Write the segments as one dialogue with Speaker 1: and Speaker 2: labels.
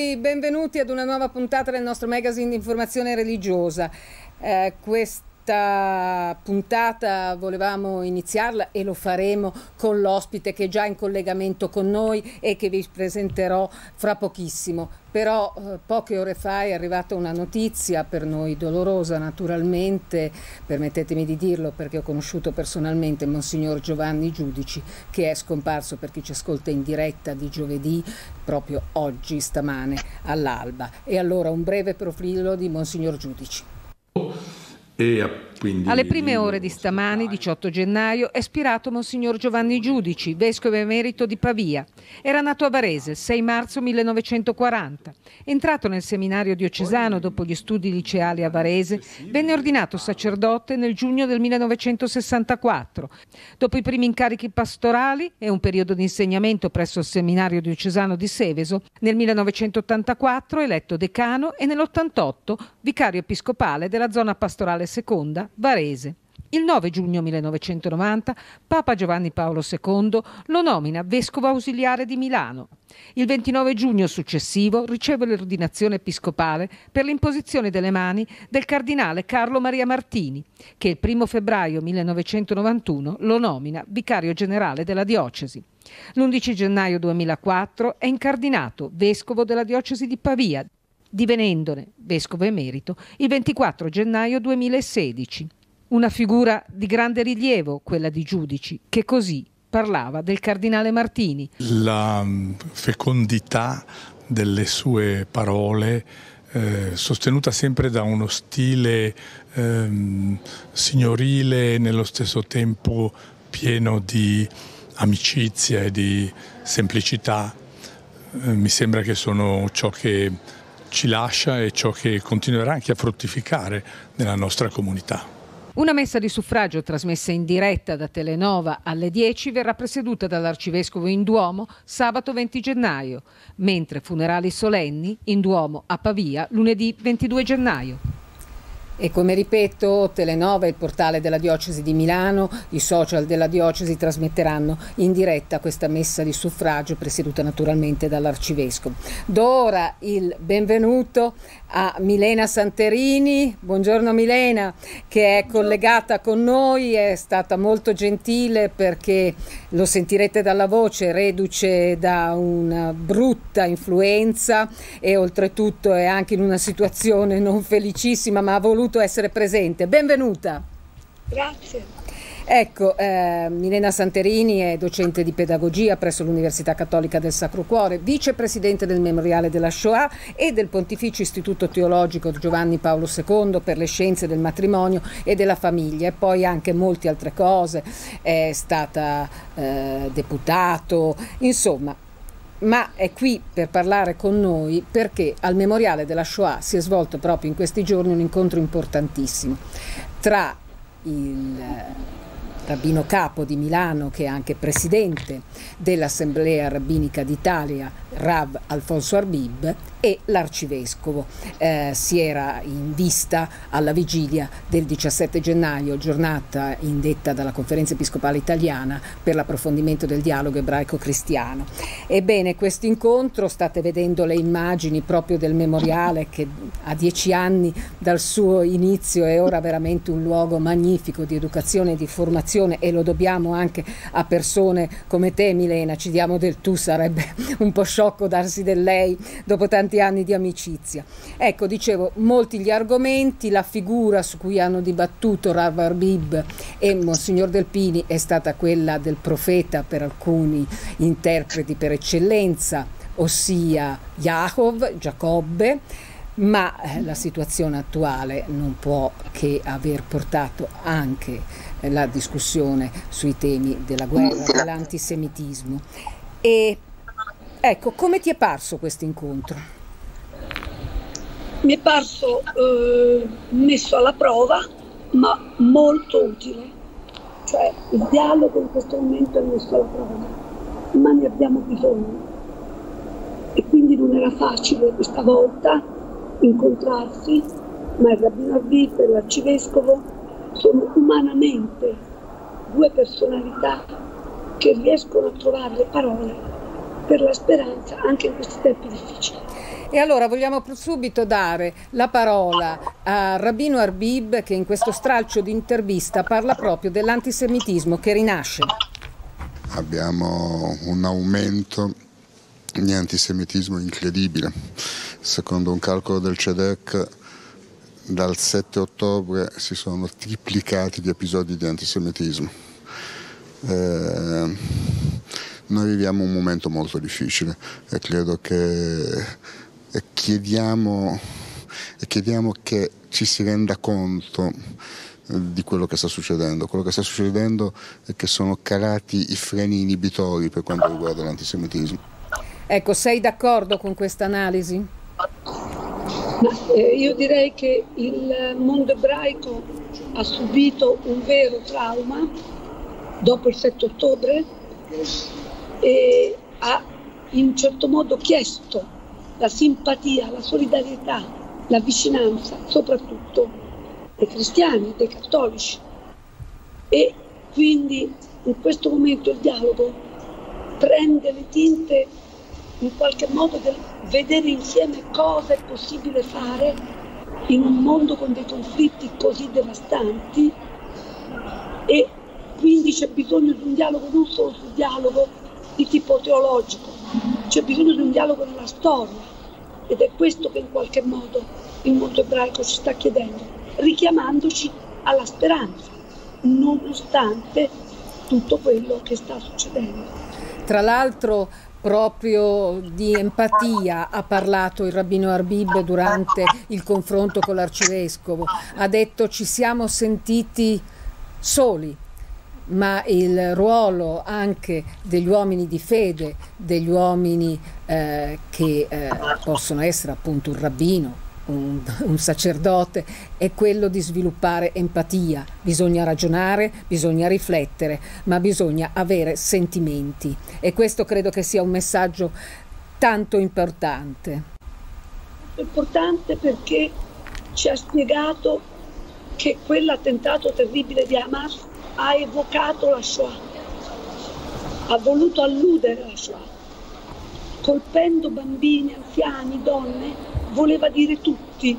Speaker 1: tutti, benvenuti ad una nuova puntata del nostro magazine di informazione religiosa. Questa puntata volevamo iniziarla e lo faremo con l'ospite che è già in collegamento con noi e che vi presenterò fra pochissimo. Però poche ore fa è arrivata una notizia per noi dolorosa naturalmente, permettetemi di dirlo perché ho conosciuto personalmente Monsignor Giovanni Giudici, che è scomparso, per chi ci ascolta in diretta, di giovedì, proprio oggi, stamane all'alba. E allora un breve profilo di Monsignor Giudici.
Speaker 2: Alle prime ore di stamani, 18 gennaio, è spirato Monsignor Giovanni Giudici, vescovo emerito di Pavia. Era nato a Varese il 6 marzo 1940. Entrato nel seminario diocesano dopo gli studi liceali a Varese, venne ordinato sacerdote nel giugno del 1964. Dopo i primi incarichi pastorali e un periodo di insegnamento presso il seminario diocesano di Seveso, nel 1984 eletto decano e nell'88 vicario episcopale della zona pastorale seconda, Varese. Il 9 giugno 1990 Papa Giovanni Paolo II lo nomina vescovo ausiliare di Milano. Il 29 giugno successivo riceve l'ordinazione episcopale per l'imposizione delle mani del cardinale Carlo Maria Martini, che il 1 febbraio 1991 lo nomina vicario generale della diocesi. L'11 gennaio 2004 è incardinato vescovo della diocesi di Pavia, divenendone vescovo emerito il 24 gennaio 2016. Una figura di grande rilievo, quella di Giudici, che così parlava del cardinale Martini.
Speaker 3: La fecondità delle sue parole, sostenuta sempre da uno stile signorile e nello stesso tempo pieno di amicizia e di semplicità, mi sembra che sono ciò che ci lascia e ciò che continuerà anche a fruttificare nella nostra comunità.
Speaker 2: Una messa di suffragio trasmessa in diretta da Telenova alle 10 verrà presieduta dall'arcivescovo in Duomo sabato 20 gennaio, mentre funerali solenni in Duomo a Pavia lunedì 22 gennaio.
Speaker 1: E come ripeto, Telenova, il portale della diocesi di Milano, i social della diocesi trasmetteranno in diretta questa messa di suffragio presieduta naturalmente dall'arcivescovo. Do ora il benvenuto a Milena Santerini. Buongiorno Milena, che è collegata con noi, è stata molto gentile perché lo sentirete dalla voce, reduce da una brutta influenza e oltretutto è anche in una situazione non felicissima, ma ha voluto essere presente. Benvenuta.
Speaker 4: Grazie.
Speaker 1: Ecco, Milena Santerini è docente di pedagogia presso l'Università Cattolica del Sacro Cuore, vicepresidente del Memoriale della Shoah e del Pontificio Istituto Teologico Giovanni Paolo II per le scienze del matrimonio e della famiglia, e poi anche molte altre cose. È stata deputato, insomma. Ma è qui per parlare con noi perché al Memoriale della Shoah si è svolto proprio in questi giorni un incontro importantissimo tra il rabbino capo di Milano, che è anche presidente dell'Assemblea Rabbinica d'Italia, Rav Alfonso Arbib, e l'arcivescovo. Si era in vista alla vigilia del 17 gennaio, giornata indetta dalla Conferenza Episcopale Italiana per l'approfondimento del dialogo ebraico-cristiano. Ebbene, questo incontro, state vedendo le immagini proprio del memoriale che a 10 anni dal suo inizio è ora veramente un luogo magnifico di educazione e di formazione, e lo dobbiamo anche a persone come te Milena. Ci diamo del tu, sarebbe un po' sciocco darsi del lei dopo tanti anni di amicizia. Ecco, dicevo, molti gli argomenti, la figura su cui hanno dibattuto Rav Arbib e Monsignor Delpini è stata quella del profeta per alcuni interpreti per eccellenza, ossia Giacobbe, ma la situazione attuale non può che aver portato anche la discussione sui temi della guerra, dell'antisemitismo. E ecco, come ti è parso questo incontro?
Speaker 4: Mi è parso messo alla prova, ma molto utile. Cioè, il dialogo in questo momento è messo alla prova, ma ne abbiamo bisogno. E quindi non era facile questa volta incontrarsi, ma il rabbino Arbib e l'arcivescovo sono umanamente due personalità che riescono a trovare le parole per la speranza anche in questi tempi difficili.
Speaker 1: E allora vogliamo subito dare la parola a Rabino Arbib, che in questo stralcio di intervista parla proprio dell'antisemitismo che rinasce.
Speaker 5: Abbiamo un aumento di antisemitismo incredibile. Secondo un calcolo del CEDEC, dal 7 ottobre si sono triplicati gli episodi di antisemitismo. Noi viviamo un momento molto difficile e credo che chiediamo che ci si renda conto di quello che sta succedendo. Quello che sta succedendo è che sono calati i freni inibitori per quanto riguarda l'antisemitismo.
Speaker 1: Ecco, sei d'accordo con questa analisi?
Speaker 4: Io direi che il mondo ebraico ha subito un vero trauma dopo il 7 ottobre e ha in un certo modo chiesto la simpatia, la solidarietà, la vicinanza, soprattutto dei cristiani, dei cattolici. E quindi in questo momento il dialogo prende le tinte in qualche modo del vedere insieme cosa è possibile fare in un mondo con dei conflitti così devastanti, e quindi c'è bisogno di un dialogo non solo sul dialogo di tipo teologico, c'è bisogno di un dialogo nella storia, ed è questo che in qualche modo il mondo ebraico ci sta chiedendo, richiamandoci alla speranza, nonostante tutto quello che sta succedendo.
Speaker 1: Tra l'altro proprio di empatia ha parlato il rabbino Arbib durante il confronto con l'arcivescovo. Ha detto: ci siamo sentiti soli, ma il ruolo anche degli uomini di fede, degli uomini che possono essere appunto un rabbino, un sacerdote, è quello di sviluppare empatia. Bisogna ragionare, bisogna riflettere, ma bisogna avere sentimenti, e questo credo che sia un messaggio tanto importante.
Speaker 4: Importante perché ci ha spiegato che quell'attentato terribile di Hamas ha evocato la Shoah, ha voluto alludere alla Shoah, colpendo bambini, anziani, donne. Voleva dire tutti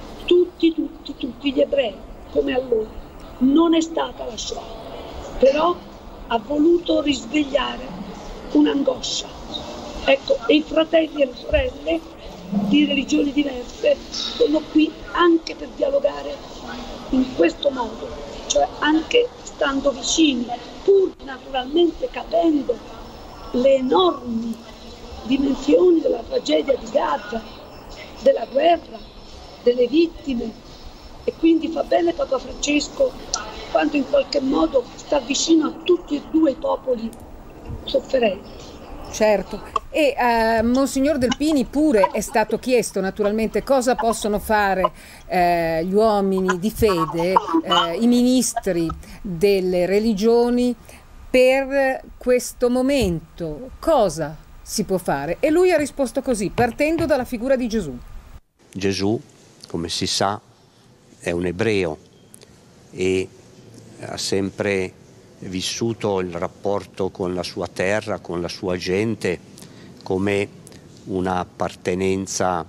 Speaker 4: gli ebrei, come allora. Non è stata la Shoah, però ha voluto risvegliare un'angoscia. Ecco, e i fratelli e le sorelle di religioni diverse sono qui anche per dialogare in questo modo, cioè anche stando vicini, pur naturalmente capendo le enormi dimensioni della tragedia di Gaza, della guerra, delle vittime. E quindi fa bene Papa Francesco quando in qualche modo sta vicino a tutti e due i popoli sofferenti.
Speaker 1: Certo, e a Monsignor Delpini pure è stato chiesto naturalmente cosa possono fare gli uomini di fede, i ministri delle religioni per questo momento, cosa si può fare? E lui ha risposto così, partendo dalla figura di Gesù.
Speaker 6: Gesù, come si sa, è un ebreo e ha sempre vissuto il rapporto con la sua terra, con la sua gente, come un'appartenenza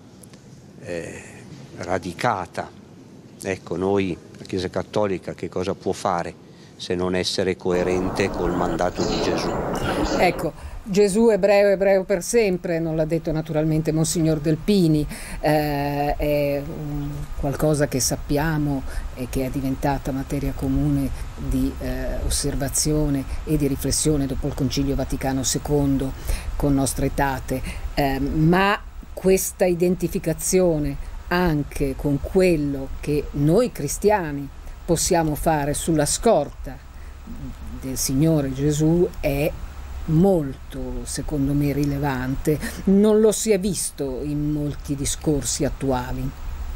Speaker 6: radicata. Ecco, noi, la Chiesa Cattolica, che cosa può fare se non essere coerente col mandato di Gesù?
Speaker 1: Ecco, Gesù ebreo, ebreo per sempre, non l'ha detto naturalmente Monsignor Delpini, è qualcosa che sappiamo e che è diventata materia comune di osservazione e di riflessione dopo il Concilio Vaticano II con Nostra Aetate, ma questa identificazione anche con quello che noi cristiani possiamo fare sulla scorta del Signore Gesù è molto, secondo me, rilevante. Non lo si è visto in molti discorsi attuali.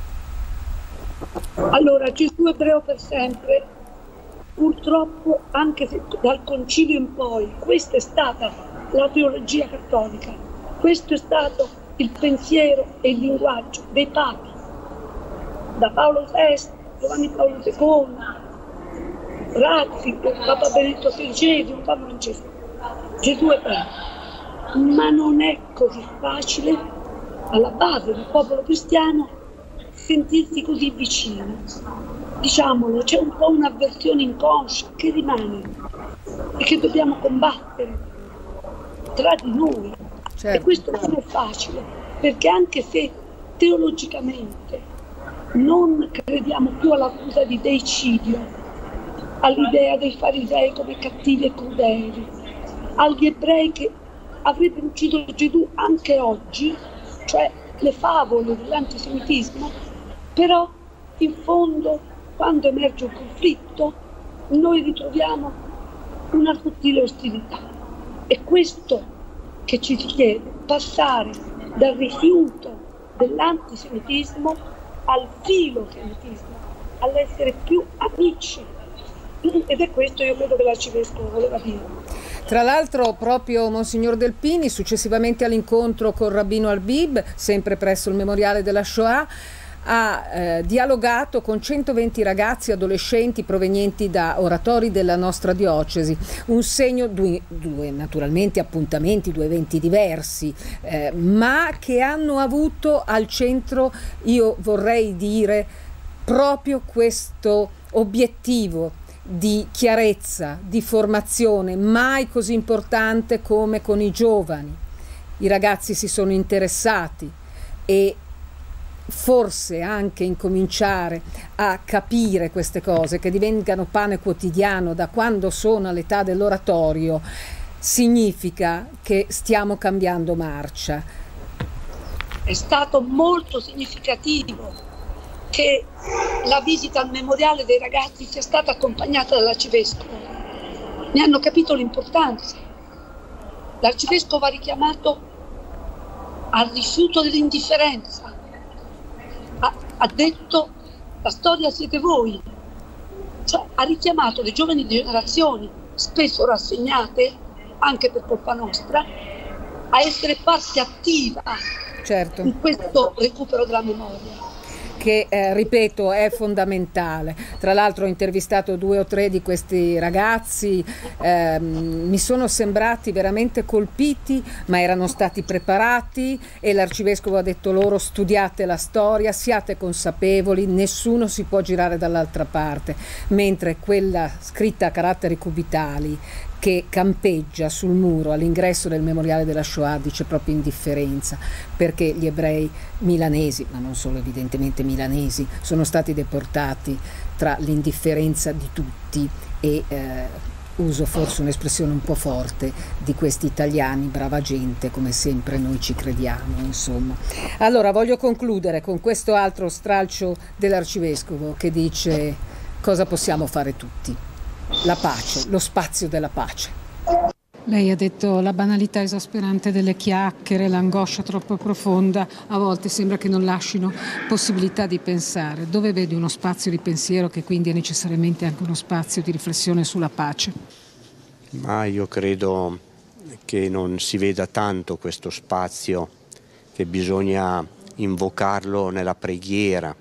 Speaker 4: Allora, Gesù ebreo per sempre, purtroppo, anche se dal Concilio in poi, questa è stata la teologia cattolica, questo è stato il pensiero e il linguaggio dei papi, da Paolo VI, Giovanni Paolo II, Ratzinger, Papa Benedetto XVI, Papa Francesco. Gesù è ebreo, ma non è così facile alla base del popolo cristiano, sentirsi così vicini. Diciamolo, c'è un po' un'avversione inconscia che rimane e che dobbiamo combattere tra di noi.
Speaker 1: Certo.
Speaker 4: E questo non è facile, perché anche se teologicamente non crediamo più all'accusa di deicidio, all'idea dei farisei come cattivi e crudeli, agli ebrei che avrebbero ucciso Gesù anche oggi, cioè le favole dell'antisemitismo, però in fondo quando emerge un conflitto noi ritroviamo una sottile ostilità. È questo che ci si chiede, passare dal rifiuto dell'antisemitismo al filosemitismo, all'essere più amici. Ed è questo, io credo, che l'arcivescovo voleva dire.
Speaker 1: Tra l'altro proprio Monsignor Delpini, successivamente all'incontro con Rabbino Albib, sempre presso il memoriale della Shoah, ha dialogato con 120 ragazzi adolescenti provenienti da oratori della nostra diocesi, un segno, due naturalmente appuntamenti, due eventi diversi, ma che hanno avuto al centro, io vorrei dire, proprio questo obiettivo di chiarezza, di formazione, mai così importante come con i giovani. I ragazzi si sono interessati e forse anche incominciare a capire queste cose, che divengano pane quotidiano da quando sono all'età dell'oratorio, significa che stiamo cambiando marcia.
Speaker 4: È stato molto significativo che la visita al memoriale dei ragazzi sia stata accompagnata dall'arcivescovo. Ne hanno capito l'importanza. L'arcivescovo ha richiamato al rifiuto dell'indifferenza. Ha detto: la storia siete voi, cioè ha richiamato le giovani generazioni, spesso rassegnate anche per colpa nostra, a essere parte attiva,
Speaker 1: certo,
Speaker 4: in questo recupero della memoria,
Speaker 1: che ripeto è fondamentale. Tra l'altro ho intervistato 2 o 3 di questi ragazzi, mi sono sembrati veramente colpiti, ma erano stati preparati, e l'arcivescovo ha detto loro: studiate la storia, siate consapevoli, nessuno si può girare dall'altra parte, mentre quella scritta a caratteri cubitali che campeggia sul muro all'ingresso del memoriale della Shoah dice proprio indifferenza, perché gli ebrei milanesi, ma non solo evidentemente milanesi, sono stati deportati tra l'indifferenza di tutti e uso forse un'espressione un po' forte, di questi italiani, brava gente, come sempre noi ci crediamo, insomma. Allora voglio concludere con questo altro stralcio dell'arcivescovo che dice: cosa possiamo fare tutti? La pace, lo spazio della pace.
Speaker 2: Lei ha detto la banalità esasperante delle chiacchiere, l'angoscia troppo profonda, a volte sembra che non lasciino possibilità di pensare. Dove vedi uno spazio di pensiero che quindi è necessariamente anche uno spazio di riflessione sulla pace?
Speaker 6: Ma io credo che non si veda tanto questo spazio, che bisogna invocarlo nella preghiera.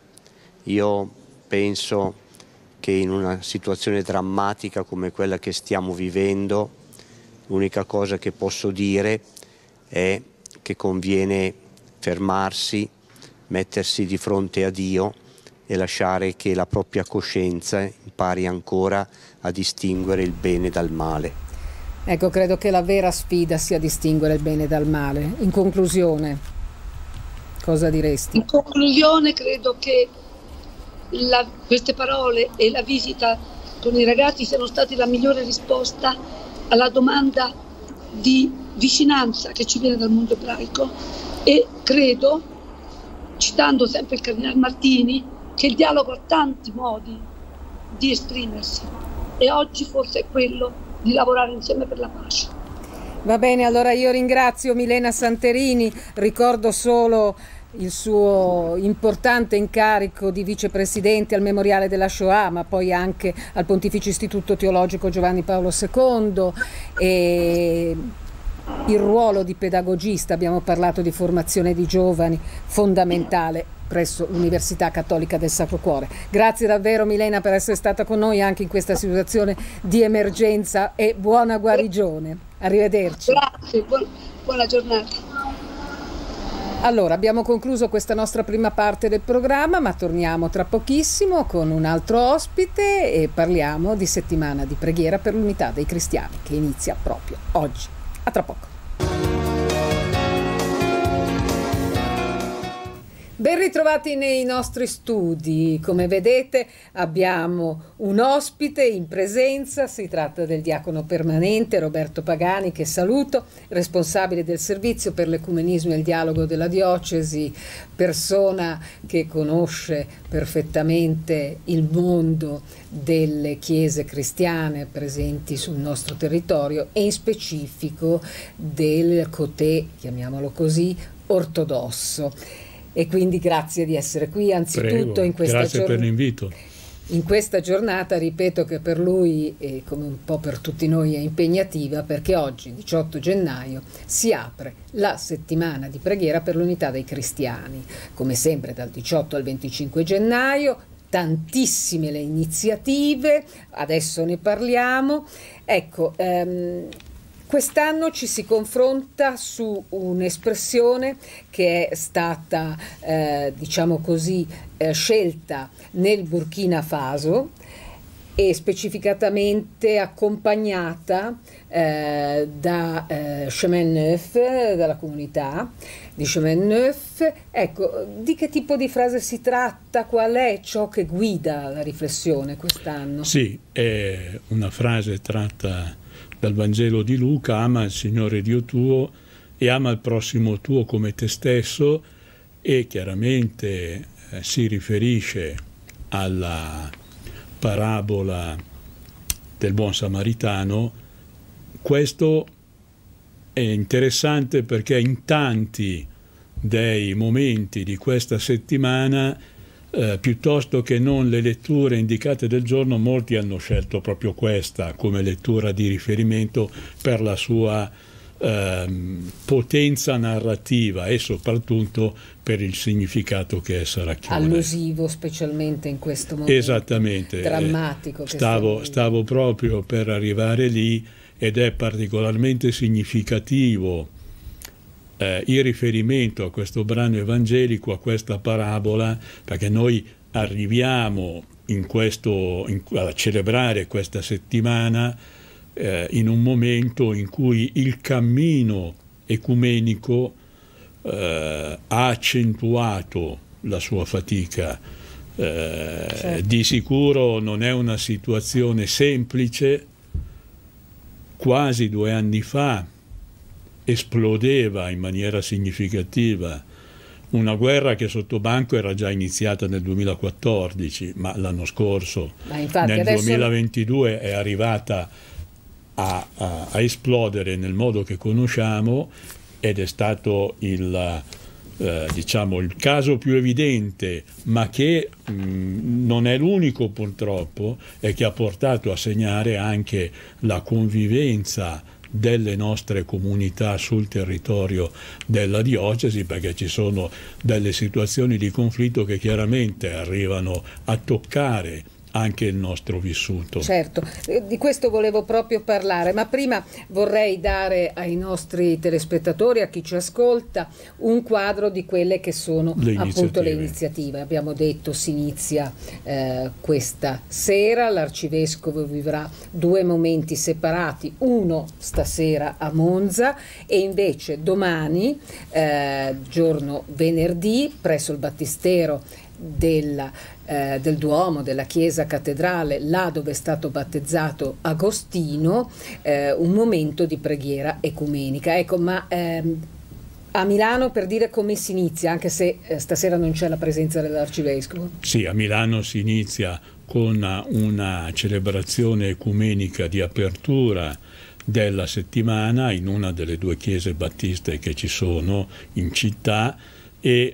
Speaker 6: Io penso che in una situazione drammatica come quella che stiamo vivendo, l'unica cosa che posso dire è che conviene fermarsi, mettersi di fronte a Dio e lasciare che la propria coscienza impari ancora a distinguere il bene dal male.
Speaker 1: Ecco, credo che la vera sfida sia distinguere il bene dal male. In conclusione, cosa diresti?
Speaker 4: In conclusione, credo che queste parole e la visita con i ragazzi siano stati la migliore risposta alla domanda di vicinanza che ci viene dal mondo ebraico, e credo, citando sempre il Cardinale Martini, che il dialogo ha tanti modi di esprimersi e oggi forse è quello di lavorare insieme per la pace.
Speaker 1: Va bene, allora io ringrazio Milena Santerini, ricordo solo il suo importante incarico di vicepresidente al Memoriale della Shoah, ma poi anche al Pontificio Istituto Teologico Giovanni Paolo II, e il ruolo di pedagogista, abbiamo parlato di formazione di giovani, fondamentale presso l'Università Cattolica del Sacro Cuore. Grazie davvero Milena per essere stata con noi anche in questa situazione di emergenza, e buona guarigione. Arrivederci.
Speaker 4: Grazie, buona giornata.
Speaker 1: Allora, abbiamo concluso questa nostra prima parte del programma, ma torniamo tra pochissimo con un altro ospite e parliamo di settimana di preghiera per l'unità dei cristiani, che inizia proprio oggi. A tra poco. Ben ritrovati nei nostri studi. Come vedete abbiamo un ospite in presenza, si tratta del diacono permanente Roberto Pagani, che saluto, responsabile del servizio per l'ecumenismo e il dialogo della diocesi, persona che conosce perfettamente il mondo delle chiese cristiane presenti sul nostro territorio e in specifico del cotè, chiamiamolo così, ortodosso. E quindi grazie di essere qui, anzitutto in questa
Speaker 7: grazie per l'invito.
Speaker 1: In questa giornata, ripeto, che per lui e come un po' per tutti noi è impegnativa, perché oggi, 18 gennaio, si apre la settimana di preghiera per l'unità dei cristiani. Come sempre dal 18 al 25 gennaio, tantissime le iniziative, adesso ne parliamo. Ecco, quest'anno ci si confronta su un'espressione che è stata, diciamo così, scelta nel Burkina Faso e specificatamente accompagnata da Chemin Neuf, dalla comunità di Chemin Neuf. Ecco, di che tipo di frase si tratta? Qual è ciò che guida la riflessione quest'anno?
Speaker 7: Sì, è una frase tratta dal Vangelo di Luca: ama il Signore Dio tuo e ama il prossimo tuo come te stesso, e chiaramente si riferisce alla parabola del buon samaritano. Questo è interessante perché in tanti dei momenti di questa settimana, piuttosto che non le letture indicate del giorno, molti hanno scelto proprio questa come lettura di riferimento per la sua potenza narrativa e soprattutto per il significato che essa racchiude.
Speaker 1: Allusivo, specialmente in questo momento.
Speaker 7: Esattamente.
Speaker 1: Drammatico.
Speaker 7: Stavo proprio per arrivare lì, ed è particolarmente significativo il riferimento a questo brano evangelico, a questa parabola, perché noi arriviamo a celebrare questa settimana in un momento in cui il cammino ecumenico ha accentuato la sua fatica. Certo. Di sicuro non è una situazione semplice. Quasi 2 anni fa esplodeva in maniera significativa una guerra che sotto banco era già iniziata nel 2014, ma l'anno scorso, nel 2022, è arrivata a esplodere nel modo che conosciamo, ed è stato il caso più evidente, ma che non è l'unico purtroppo, e che ha portato a segnare anche la convivenza delle nostre comunità sul territorio della diocesi, perché ci sono delle situazioni di conflitto che chiaramente arrivano a toccare anche il nostro vissuto.
Speaker 1: Certo, di questo volevo proprio parlare, ma prima vorrei dare ai nostri telespettatori, a chi ci ascolta, un quadro di quelle che sono appunto le iniziative. Abbiamo detto si inizia questa sera, l'arcivescovo vivrà 2 momenti separati, uno stasera a Monza e invece domani, giorno venerdì, presso il battistero del Duomo, della chiesa cattedrale, là dove è stato battezzato Agostino, un momento di preghiera ecumenica. Ecco, ma a Milano, per dire, come si inizia, anche se stasera non c'è la presenza dell'arcivescovo?
Speaker 7: Sì, a Milano si inizia con una celebrazione ecumenica di apertura della settimana in una delle 2 chiese battiste che ci sono in città, e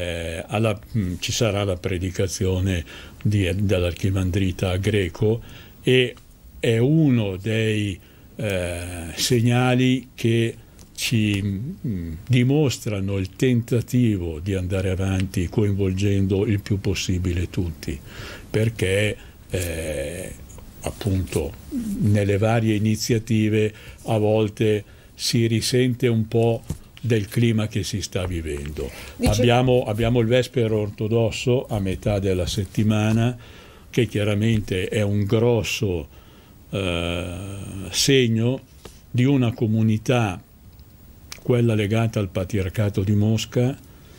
Speaker 7: ci sarà la predicazione dell'archimandrita Greco, e è uno dei segnali che ci dimostrano il tentativo di andare avanti coinvolgendo il più possibile tutti, perché appunto nelle varie iniziative a volte si risente un po' del clima che si sta vivendo. Abbiamo il Vespero ortodosso a metà della settimana, che chiaramente è un grosso segno di una comunità, quella legata al Patriarcato di Mosca,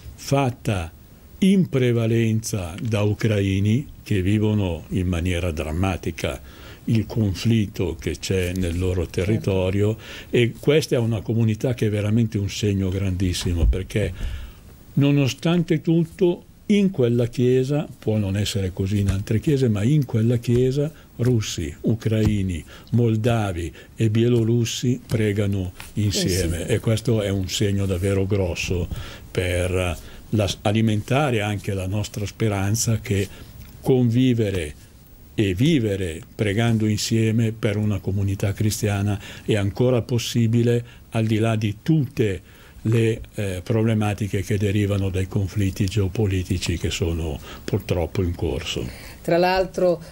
Speaker 7: fatta in prevalenza da ucraini che vivono in maniera drammatica il conflitto che c'è nel loro territorio, e questa è una comunità che è veramente un segno grandissimo, perché nonostante tutto in quella chiesa, può non essere così in altre chiese, ma in quella chiesa russi, ucraini, moldavi e bielorussi pregano insieme, e questo è un segno davvero grosso per alimentare anche la nostra speranza che convivere e vivere pregando insieme per una comunità cristiana è ancora possibile, al di là di tutte le problematiche che derivano dai conflitti geopolitici che sono purtroppo in corso.
Speaker 1: Tra l'altro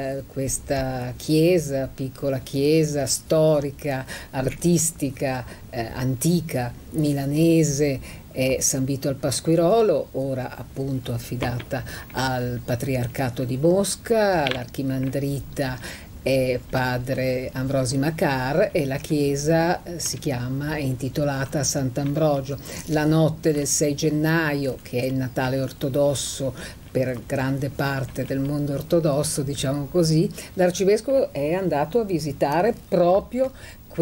Speaker 1: questa chiesa, piccola chiesa storica, artistica, antica, milanese, è San Vito al Pasquirolo, ora appunto affidata al Patriarcato di Mosca, all'archimandrita è padre Ambrosi Macar, e la chiesa si chiama, è intitolata a Sant'Ambrogio. La notte del 6 gennaio, che è il Natale ortodosso per grande parte del mondo ortodosso, diciamo così, l'arcivescovo è andato a visitare proprio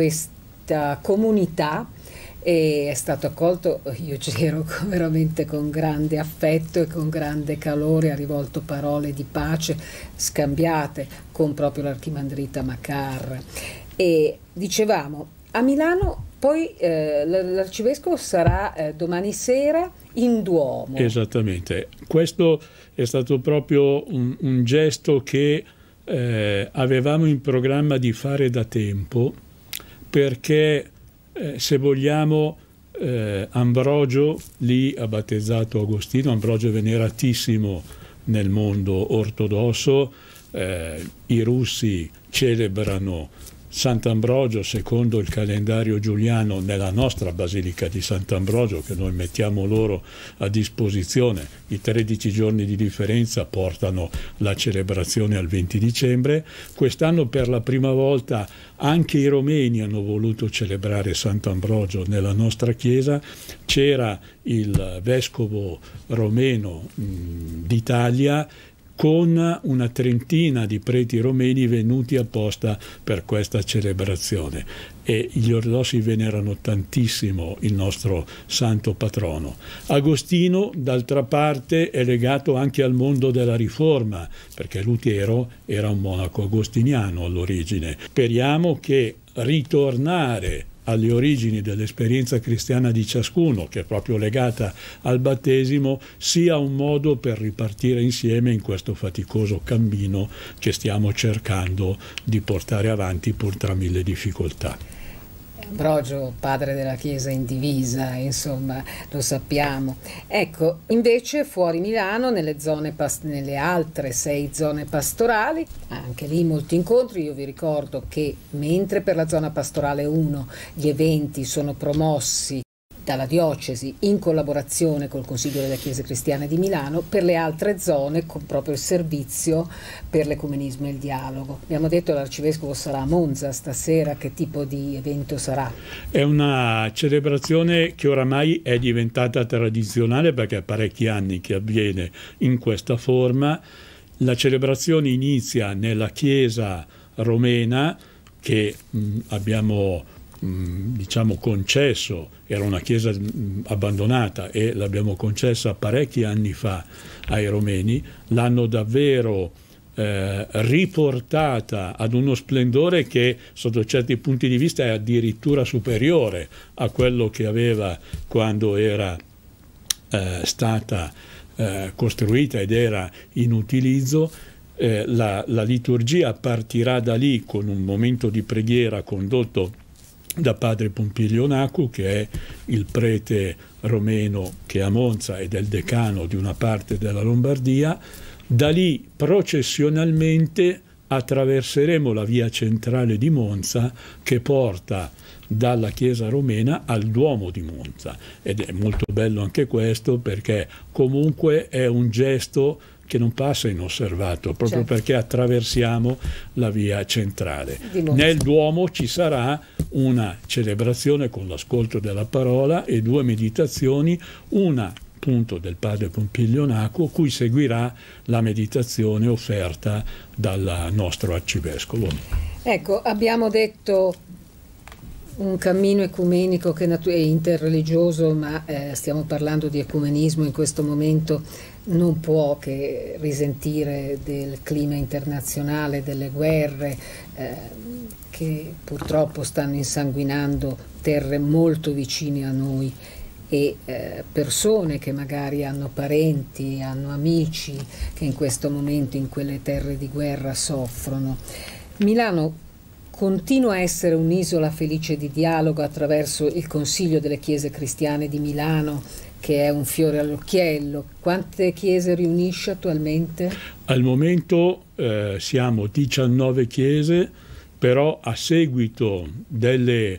Speaker 1: questa comunità e è stato accolto, io c'ero veramente con grande affetto e con grande calore, ha rivolto parole di pace scambiate con proprio l'archimandrita Macar. E dicevamo, a Milano poi l'arcivescovo sarà domani sera in Duomo.
Speaker 7: Esattamente, questo è stato proprio un gesto che avevamo in programma di fare da tempo, perché se vogliamo, Ambrogio lì ha battezzato Agostino. Ambrogio è veneratissimo nel mondo ortodosso, i russi celebrano Sant'Ambrogio secondo il calendario giuliano nella nostra Basilica di Sant'Ambrogio, che noi mettiamo loro a disposizione. I 13 giorni di differenza portano la celebrazione al 20 dicembre. Quest'anno per la prima volta anche i romeni hanno voluto celebrare Sant'Ambrogio nella nostra chiesa. C'era il vescovo romeno d'Italia con una trentina di preti romeni venuti apposta per questa celebrazione, e gli ortodossi venerano tantissimo il nostro santo patrono. Agostino, d'altra parte, è legato anche al mondo della Riforma, perché Lutero era un monaco agostiniano all'origine. Speriamo che ritornare alle origini dell'esperienza cristiana di ciascuno, che è proprio legata al battesimo, sia un modo per ripartire insieme in questo faticoso cammino che stiamo cercando di portare avanti pur tra mille difficoltà.
Speaker 1: Ambrogio, padre della Chiesa indivisa, insomma, lo sappiamo. Ecco, invece fuori Milano, nelle altre 6 zone pastorali, anche lì molti incontri. Io vi ricordo che mentre per la zona pastorale 1 gli eventi sono promossi dalla diocesi in collaborazione col Consiglio delle Chiese Cristiane di Milano, per le altre zone con proprio il servizio per l'ecumenismo e il dialogo. Abbiamo detto l'arcivescovo sarà a Monza stasera, che tipo di evento sarà?
Speaker 7: È una celebrazione che oramai è diventata tradizionale, perché è parecchi anni che avviene in questa forma. La celebrazione inizia nella chiesa romena che abbiamo diciamo concesso, era una chiesa abbandonata e l'abbiamo concessa parecchi anni fa ai romeni. L'hanno davvero riportata ad uno splendore che sotto certi punti di vista è addirittura superiore a quello che aveva quando era stata costruita ed era in utilizzo. La liturgia partirà da lì con un momento di preghiera condotto da padre Pompilio Nacu, che è il prete romeno che è a Monza ed è il decano di una parte della Lombardia. Da lì processionalmente attraverseremo la via centrale di Monza che porta dalla chiesa romena al Duomo di Monza, ed è molto bello anche questo, perché comunque è un gesto che non passa inosservato, proprio perché attraversiamo la via centrale. Nel Duomo ci sarà una celebrazione con l'ascolto della parola e 2 meditazioni, una appunto del padre Pompilio Naco, cui seguirà la meditazione offerta dal nostro arcivescovo.
Speaker 1: Ecco, abbiamo detto un cammino ecumenico che è interreligioso, ma stiamo parlando di ecumenismo in questo momento, non può che risentire del clima internazionale, delle guerre che purtroppo stanno insanguinando terre molto vicine a noi e persone che magari hanno parenti, hanno amici che in questo momento in quelle terre di guerra soffrono. Milano continua a essere un'isola felice di dialogo attraverso il Consiglio delle Chiese Cristiane di Milano, che è un fiore all'occhiello. Quante chiese riunisce attualmente?
Speaker 7: Al momento siamo 19 chiese, però a seguito delle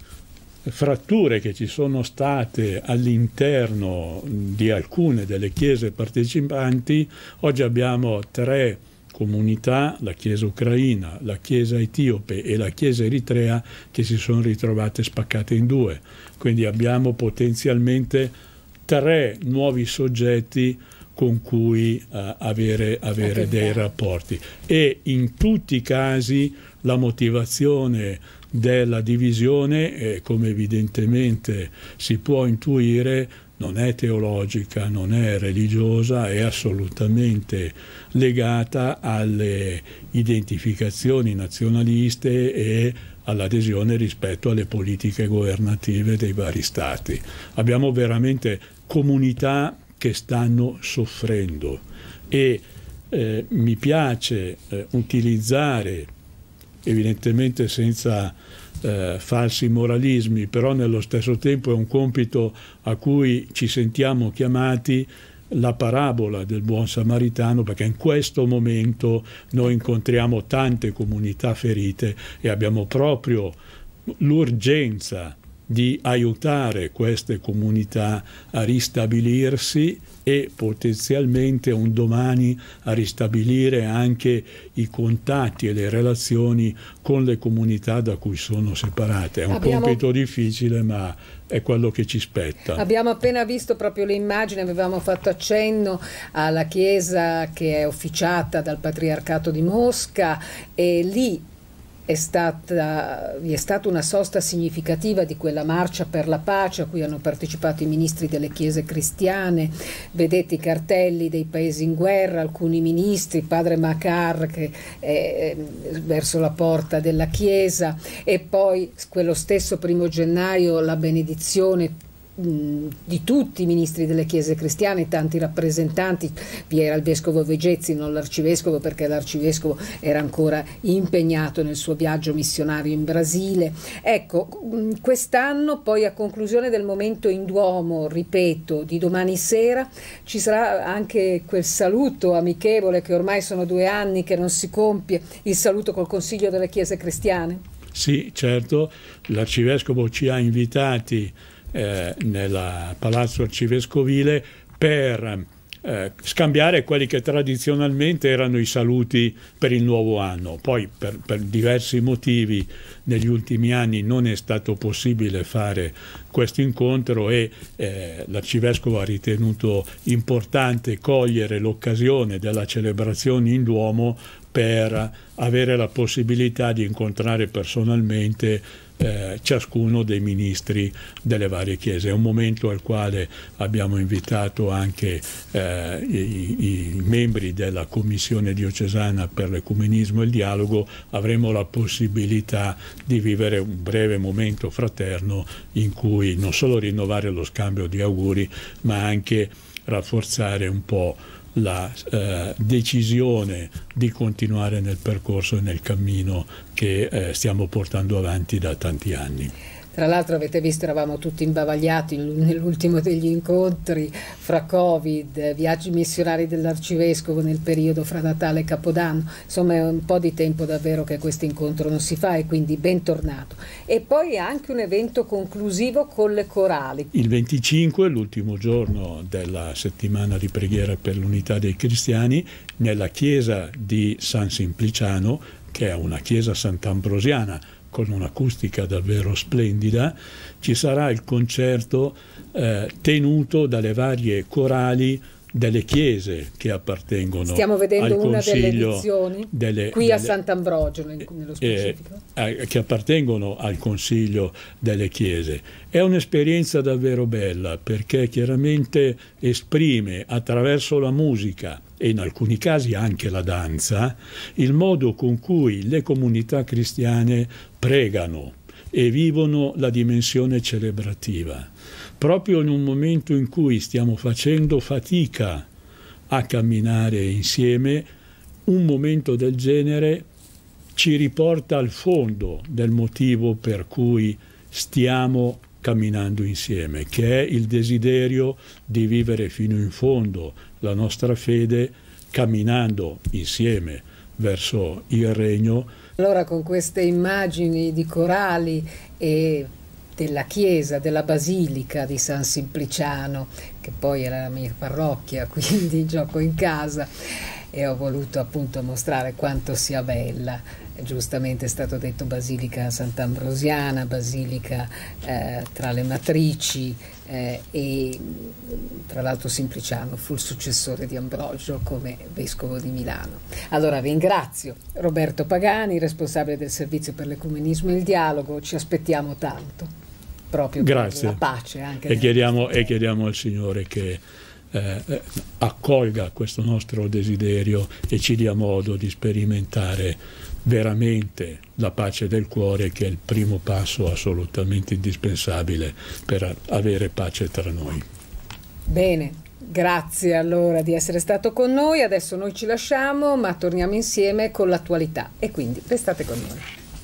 Speaker 7: fratture che ci sono state all'interno di alcune delle chiese partecipanti, oggi abbiamo 3 comunità, la Chiesa ucraina, la Chiesa etiope e la Chiesa eritrea, che si sono ritrovate spaccate in 2. Quindi abbiamo potenzialmente 3 nuovi soggetti con cui avere dei rapporti. E in tutti i casi la motivazione della divisione, come evidentemente si può intuire, non è teologica, non è religiosa, è assolutamente legata alle identificazioni nazionaliste e all'adesione rispetto alle politiche governative dei vari stati. Abbiamo veramente comunità che stanno soffrendo e mi piace utilizzare, evidentemente senza falsi moralismi, però nello stesso tempo è un compito a cui ci sentiamo chiamati, la parabola del buon samaritano, perché in questo momento noi incontriamo tante comunità ferite e abbiamo proprio l'urgenza di aiutare queste comunità a ristabilirsi e potenzialmente un domani a ristabilire anche i contatti e le relazioni con le comunità da cui sono separate. È un compito difficile, ma è quello che ci spetta.
Speaker 1: Abbiamo appena visto proprio le immagini, avevamo fatto accenno alla chiesa che è officiata dal Patriarcato di Mosca e lì vi è stata una sosta significativa di quella marcia per la pace a cui hanno partecipato i ministri delle chiese cristiane. Vedete i cartelli dei paesi in guerra, alcuni ministri, padre Macar che è verso la porta della chiesa, e poi quello stesso 1° gennaio la benedizione di tutti i ministri delle chiese cristiane, tanti rappresentanti. Vi era il vescovo Vegezzi, non l'arcivescovo, perché l'arcivescovo era ancora impegnato nel suo viaggio missionario in Brasile. Ecco, quest'anno poi a conclusione del momento in Duomo, ripeto, di domani sera, ci sarà anche quel saluto amichevole che ormai sono 2 anni che non si compie, il saluto col Consiglio delle Chiese Cristiane.
Speaker 7: Sì, certo, l'arcivescovo ci ha invitati nel palazzo arcivescovile per scambiare quelli che tradizionalmente erano i saluti per il nuovo anno. Poi per diversi motivi negli ultimi anni non è stato possibile fare questo incontro e l'arcivescovo ha ritenuto importante cogliere l'occasione della celebrazione in Duomo per avere la possibilità di incontrare personalmente ciascuno dei ministri delle varie chiese. È un momento al quale abbiamo invitato anche i membri della Commissione diocesana per l'ecumenismo e il dialogo. Avremo la possibilità di vivere un breve momento fraterno in cui non solo rinnovare lo scambio di auguri, ma anche rafforzare un po' la decisione di continuare nel percorso e nel cammino che stiamo portando avanti da tanti anni.
Speaker 1: Tra l'altro avete visto, eravamo tutti imbavagliati nell'ultimo degli incontri fra Covid, viaggi missionari dell'Arcivescovo nel periodo fra Natale e Capodanno. Insomma è un po' di tempo davvero che questo incontro non si fa, e quindi bentornato. E poi anche un evento conclusivo con le corali.
Speaker 7: Il 25, l'ultimo giorno della settimana di preghiera per l'unità dei cristiani, nella chiesa di San Simpliciano, che è una chiesa sant'ambrosiana con un'acustica davvero splendida, ci sarà il concerto tenuto dalle varie corali delle chiese che appartengono
Speaker 1: Stiamo vedendo
Speaker 7: al
Speaker 1: una
Speaker 7: consiglio
Speaker 1: delle edizioni qui a Sant'Ambrogio nello specifico,
Speaker 7: che appartengono al consiglio delle chiese. È un'esperienza davvero bella, perché chiaramente esprime attraverso la musica e in alcuni casi anche la danza il modo con cui le comunità cristiane pregano e vivono la dimensione celebrativa. Proprio in un momento in cui stiamo facendo fatica a camminare insieme, un momento del genere ci riporta al fondo del motivo per cui stiamo camminando insieme, che è il desiderio di vivere fino in fondo la nostra fede camminando insieme verso il regno.
Speaker 1: Allora, con queste immagini di corali e della chiesa, della basilica di San Simpliciano, che poi era la mia parrocchia, quindi gioco in casa, e ho voluto appunto mostrare quanto sia bella. Giustamente è stato detto basilica sant'ambrosiana, basilica tra le matrici, e tra l'altro Simpliciano fu il successore di Ambrogio come vescovo di Milano. Allora ringrazio Roberto Pagani, responsabile del servizio per l'ecumenismo e il dialogo. Ci aspettiamo tanto, proprio
Speaker 7: Grazie.
Speaker 1: Per la pace anche.
Speaker 7: E chiediamo al Signore che accolga questo nostro desiderio e ci dia modo di sperimentare veramente la pace del cuore, che è il primo passo assolutamente indispensabile per avere pace tra noi.
Speaker 1: Bene, grazie allora di essere stato con noi. Adesso noi ci lasciamo, ma torniamo insieme con l'attualità, e quindi restate con noi.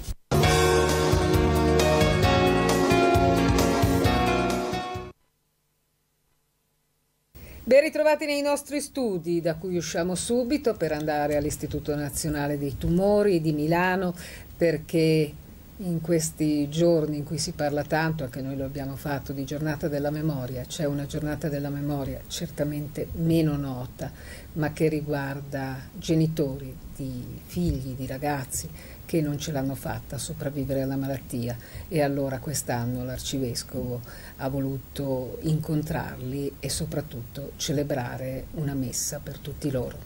Speaker 1: Ben ritrovati nei nostri studi, da cui usciamo subito per andare all'Istituto Nazionale dei Tumori di Milano, perché in questi giorni in cui si parla tanto, anche noi lo abbiamo fatto, di giornata della memoria, c'è una giornata della memoria certamente meno nota, ma che riguarda genitori di figli, di ragazzi che non ce l'hanno fatta a sopravvivere alla malattia, e allora quest'anno l'Arcivescovo ha voluto incontrarli e soprattutto celebrare una messa per tutti loro.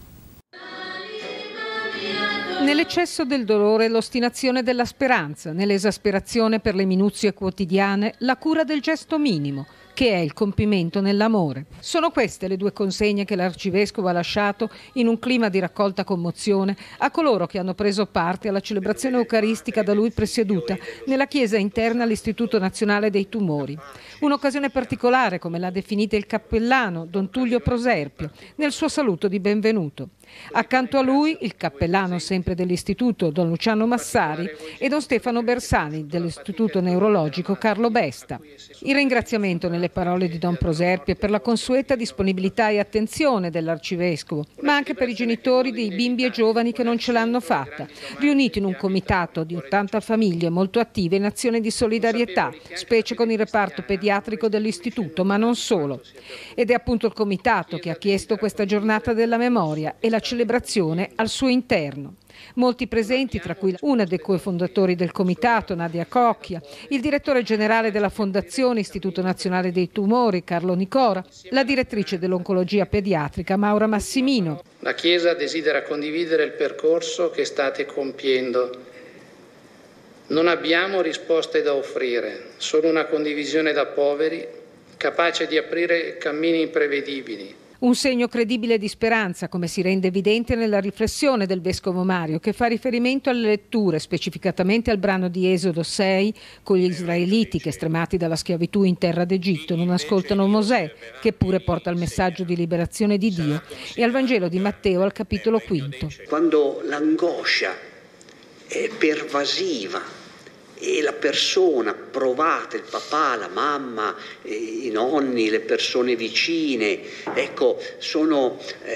Speaker 2: Nell'eccesso del dolore l'ostinazione della speranza, nell'esasperazione per le minuzie quotidiane la cura del gesto minimo, che è il compimento nell'amore. Sono queste le due consegne che l'Arcivescovo ha lasciato in un clima di raccolta commozione a coloro che hanno preso parte alla celebrazione eucaristica da lui presieduta nella chiesa interna all'Istituto Nazionale dei Tumori. Un'occasione particolare, come l'ha definita il cappellano Don Tullio Proserpio nel suo saluto di benvenuto. Accanto a lui il cappellano sempre dell'Istituto Don Luciano Massari e Don Stefano Bersani dell'Istituto Neurologico Carlo Besta. Il ringraziamento nelle parole di Don Proserpio per la consueta disponibilità e attenzione dell'Arcivescovo, ma anche per i genitori dei bimbi e giovani che non ce l'hanno fatta, riuniti in un comitato di 80 famiglie molto attive in azione di solidarietà, specie con il reparto pediatrico dell'Istituto, ma non solo. Ed è appunto il comitato che ha chiesto questa giornata della memoria e la celebrazione al suo interno. Molti presenti, tra cui una dei cofondatori del comitato, Nadia Cocchia, il direttore generale della Fondazione Istituto Nazionale dei Tumori, Carlo Nicora, la direttrice dell'oncologia pediatrica, Maura Massimino.
Speaker 8: La Chiesa desidera condividere il percorso che state compiendo. Non abbiamo risposte da offrire, solo una condivisione da poveri, capace di aprire cammini imprevedibili.
Speaker 2: Un segno credibile di speranza, come si rende evidente nella riflessione del Vescovo Mario, che fa riferimento alle letture, specificatamente al brano di Esodo 6, con gli israeliti che, stremati dalla schiavitù in terra d'Egitto, non ascoltano Mosè, che pure porta il messaggio di liberazione di Dio, e al Vangelo di Matteo al capitolo 5.
Speaker 9: Quando l'angoscia è pervasiva
Speaker 6: e la persona provata, il papà, la mamma, i nonni, le persone vicine, ecco, sono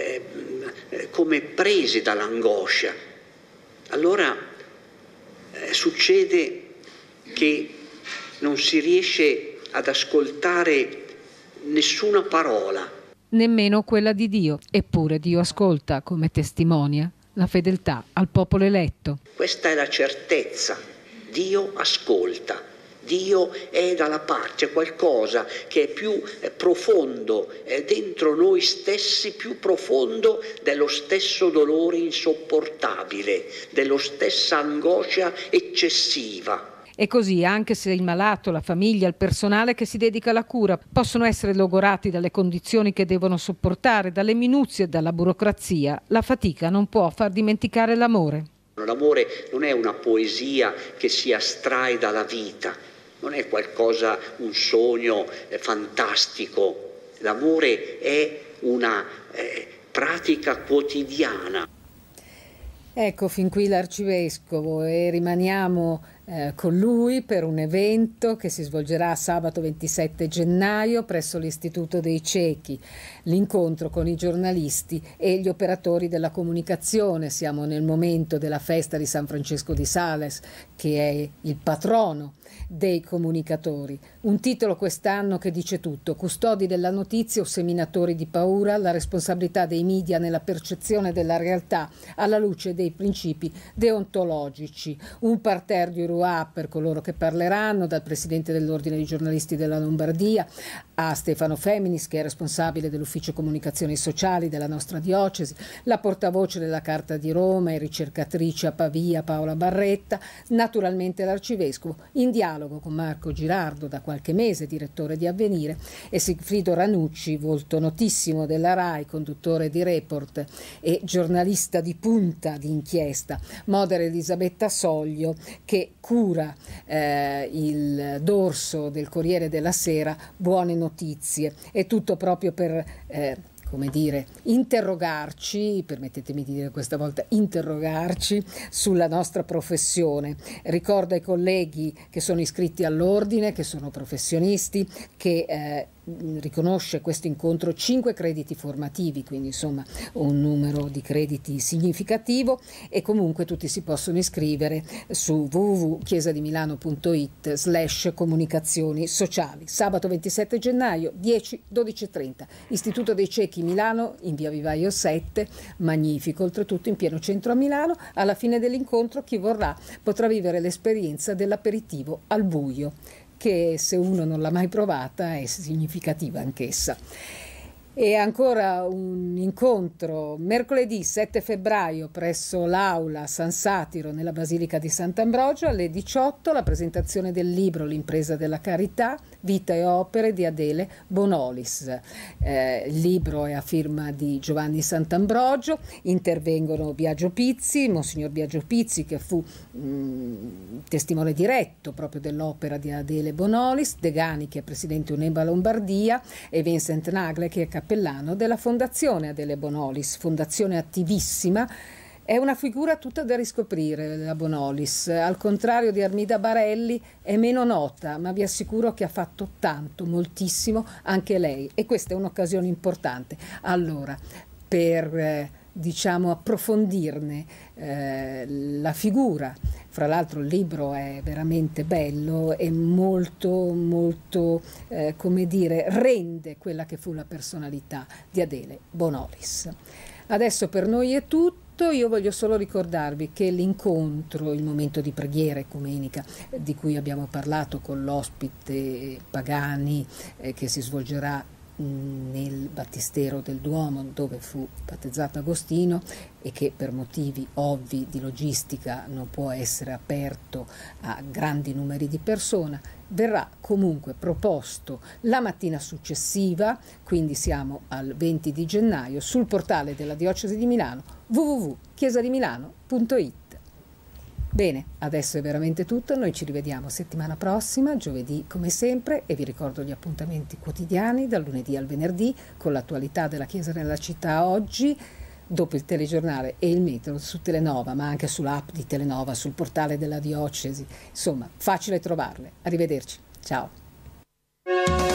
Speaker 6: come presi dall'angoscia. Allora succede che non si riesce ad ascoltare nessuna parola.
Speaker 2: Nemmeno quella di Dio, eppure Dio ascolta, come testimonia la fedeltà al popolo eletto.
Speaker 6: Questa è la certezza. Dio ascolta, Dio è dalla parte, c'è qualcosa che è più profondo, è dentro noi stessi, più profondo dello stesso dolore insopportabile, dello stessa angoscia eccessiva.
Speaker 2: E così, anche se il malato, la famiglia, il personale che si dedica alla cura possono essere logorati dalle condizioni che devono sopportare, dalle minuzie e dalla burocrazia, la fatica non può far dimenticare l'amore.
Speaker 6: L'amore non è una poesia che si astrae dalla vita, non è qualcosa, un sogno fantastico. L'amore è una pratica quotidiana.
Speaker 1: Ecco, fin qui l'arcivescovo, e rimaniamo con lui per un evento che si svolgerà sabato 27 gennaio presso l'Istituto dei Ciechi, l'incontro con i giornalisti e gli operatori della comunicazione. Siamo nel momento della festa di San Francesco di Sales, che è il patrono dei comunicatori. Un titolo quest'anno che dice tutto: custodi della notizia o seminatori di paura, la responsabilità dei media nella percezione della realtà alla luce dei principi deontologici. Un parterre du roi per coloro che parleranno, dal presidente dell'Ordine dei giornalisti della Lombardia a Stefano Feminis, che è responsabile dell'ufficio comunicazioni sociali della nostra diocesi, la portavoce della Carta di Roma e ricercatrice a Pavia Paola Barretta, naturalmente l'arcivescovo, in dialogo con Marco Girardo, da qualche mese direttore di Avvenire, e Sigfrido Ranucci, volto notissimo della RAI, conduttore di Report e giornalista di punta di inchiesta. Modera Elisabetta Soglio, che cura il dorso del Corriere della Sera, Buone Notizie, e tutto proprio per interrogarci, permettetemi di dire questa volta interrogarci, sulla nostra professione. Ricordo ai colleghi che sono iscritti all'ordine, che sono professionisti, che riconosce questo incontro 5 crediti formativi, quindi insomma un numero di crediti significativo, e comunque tutti si possono iscrivere su www.chiesadiMilano.it/comunicazioni sociali. Sabato 27 gennaio 10-12:30, Istituto dei Ciechi Milano, in via Vivaio 7, magnifico, oltretutto in pieno centro a Milano. Alla fine dell'incontro chi vorrà potrà vivere l'esperienza dell'aperitivo al buio, che se uno non l'ha mai provata è significativa anch'essa. E ancora un incontro mercoledì 7 febbraio presso l'Aula San Satiro nella Basilica di Sant'Ambrogio alle 18, la presentazione del libro L'impresa della carità, vita e opere di Adele Bonolis. Il libro è a firma di Giovanni Sant'Ambrogio, intervengono Biagio Pizzi, Monsignor Biagio Pizzi, che fu testimone diretto proprio dell'opera di Adele Bonolis, Degani, che è presidente Uneba Lombardia, e Vincent Nagle, che è cappellano della Fondazione Adele Bonolis, fondazione attivissima. È una figura tutta da riscoprire, la Bonolis. Al contrario di Armida Barelli è meno nota, ma vi assicuro che ha fatto tanto, moltissimo anche lei, e questa è un'occasione importante. Allora, per approfondirne la figura. Fra l'altro il libro è veramente bello e molto rende quella che fu la personalità di Adele Bonolis. Adesso per noi è tutto. Io voglio solo ricordarvi che l'incontro, il momento di preghiera ecumenica di cui abbiamo parlato con l'ospite Pagani, che si svolgerà nel battistero del Duomo dove fu battezzato Agostino e che per motivi ovvi di logistica non può essere aperto a grandi numeri di persone, verrà comunque proposto la mattina successiva, quindi siamo al 20 di gennaio, sul portale della Diocesi di Milano, www.chiesadimilano.it. Bene, adesso è veramente tutto, noi ci rivediamo settimana prossima, giovedì come sempre, e vi ricordo gli appuntamenti quotidiani dal lunedì al venerdì con l'attualità della Chiesa nella città oggi, dopo il telegiornale e il meteo su Telenova, ma anche sull'app di Telenova, sul portale della diocesi. Insomma, facile trovarle. Arrivederci. Ciao.